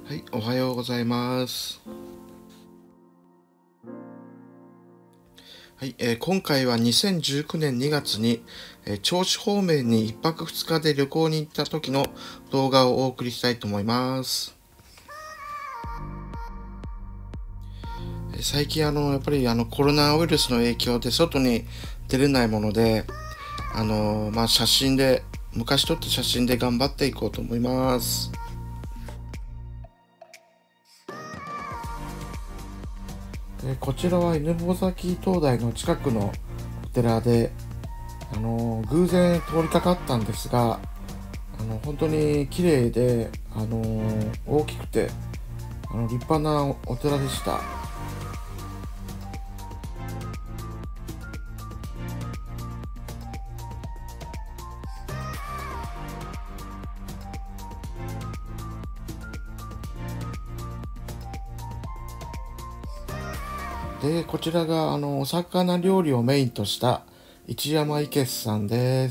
はい、おはようございます。はい、今回は2019年2月に、銚子方面に1泊2日で旅行に行った時の動画をお送りしたいと思います。最近やっぱりコロナウイルスの影響で外に出れないもので、写真で、昔撮った写真で頑張っていこうと思います。こちらは犬吠埼灯台の近くのお寺で、偶然通りかかったんですが、本当に綺麗で、大きくて、立派なお寺でした。で、こちらが、お魚料理をメインとした一山いけすさんです。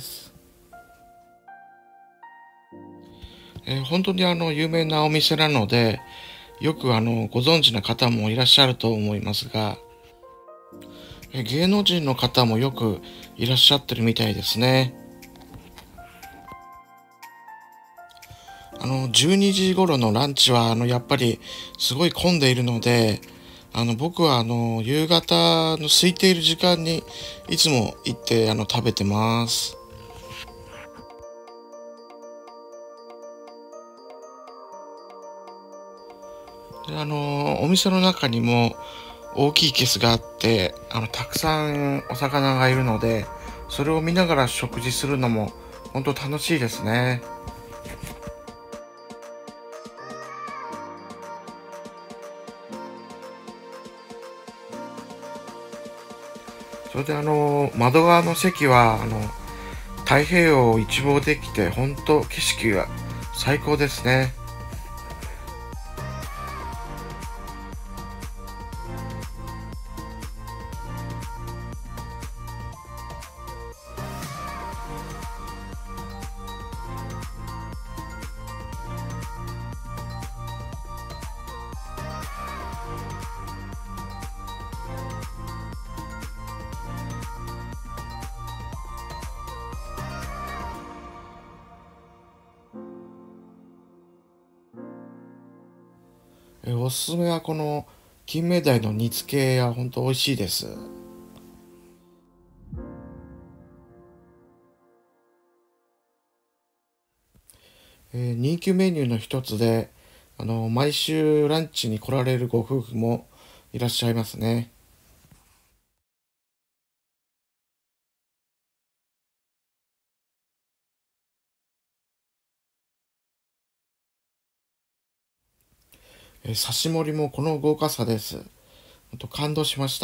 本当に有名なお店なので、よくご存知な方もいらっしゃると思いますが、芸能人の方もよくいらっしゃってるみたいですね。12時頃のランチは、やっぱりすごい混んでいるので、僕は、夕方の空いている時間にいつも行って、食べてます。で、お店の中にも大きいケースがあって、たくさんお魚がいるので、それを見ながら食事するのも、本当楽しいですね。それで窓側の席は、太平洋を一望できて、本当景色が最高ですね。おすすめはこの金目鯛の煮付けは本当美味しいです。人気メニューの一つで、毎週ランチに来られるご夫婦もいらっしゃいますね。刺し盛りもこの豪華さです。本当感動しました。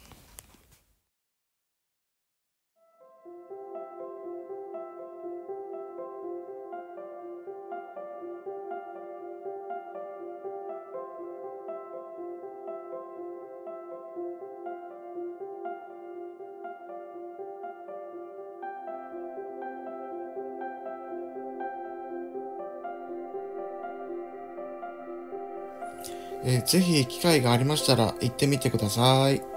ぜひ機会がありましたら行ってみてください。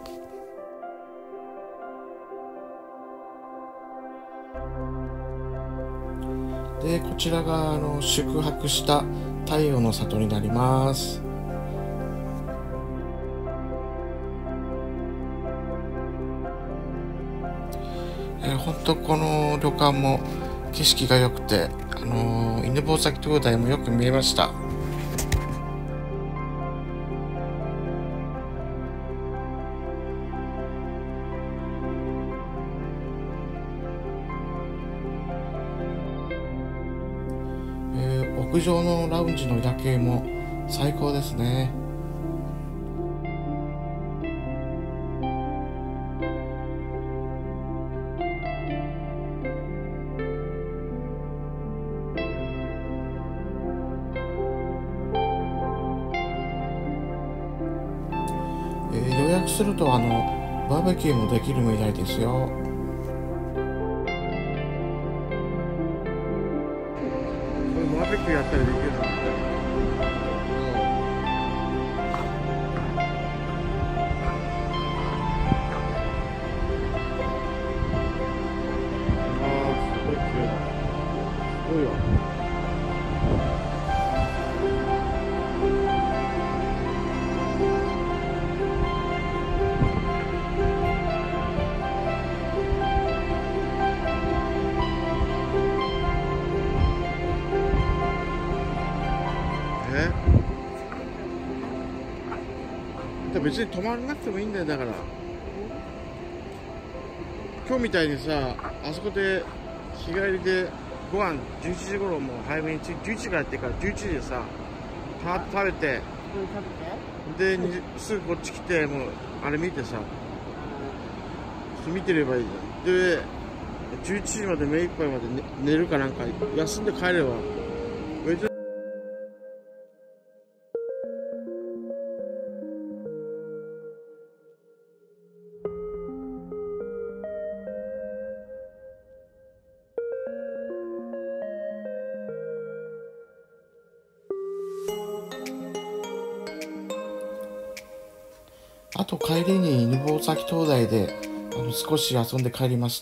で、こちらが宿泊した太陽の里になります。本当この旅館も景色が良くて、犬吠埼灯台もよく見えました。屋上のラウンジの夜景も最高ですね。予約するとバーベキューもできるみたいですよ。これバーベキューやったりできるの？ 別に泊まらなくてもいいんだよ。だから今日みたいにさ、あそこで日帰りでご飯11時頃もう早めに11時からやってから11時でさ食べて、ですぐこっち来て、もうあれ見てさ、見てればいいじゃん。で11時まで目いっぱいまで、寝るかなんか休んで帰れば別に。あと帰りに犬吠埼灯台で少し遊んで帰りました。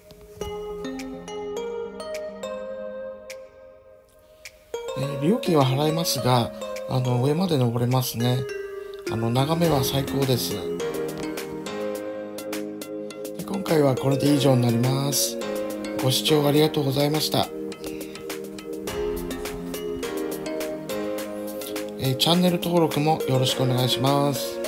料金は払いますが、上まで登れますね。眺めは最高です。で今回はこれで以上になります。ご視聴ありがとうございました。チャンネル登録もよろしくお願いします。